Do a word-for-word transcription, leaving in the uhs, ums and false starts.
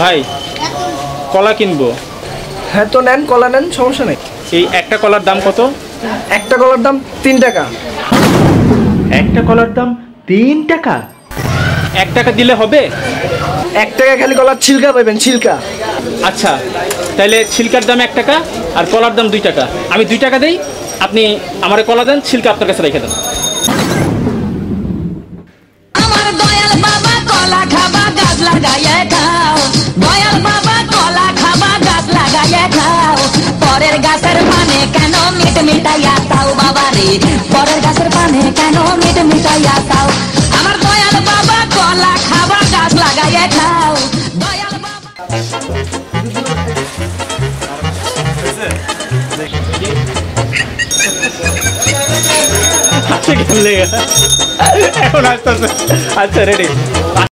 ভাই কলা কিনবো। হ্যাঁ তো নেন, কলা নেন, সমস্যা নেই। এই একটা কলার দাম কত? একটা কলার দাম তিন টাকা। একটা কলার দাম তিন টাকা? এক টাকা দিলে হবে? এক টাকা খালি কলার ছিলকা পাবেন, ছিলকা। আচ্ছা তাহলে ছিলকার দাম এক টাকা আর কলার দাম দুই টাকা। আমি দুই টাকা দেই, আপনি আমার কলা দেন, ছিলকা আপনার কাছে রেখে দেন। আমার দয়াল বাবা কলা খাবা গাছ লাগাইয়া খাও, দয়াল বাবা কলা খাবা গাছ লাগাইয়া খাও। পরের গাছের পানে কেন মিট মিটাইয়া তাও বাবা রে, পরের গাছের পানে কেন মিট মিটাইয়া তাও। আমার দয়াল বাবা কলা খাবা গাছ লাগাইয়া খাও, দয়াল বাবা। এখন আসতেছে। আচ্ছা রেডি।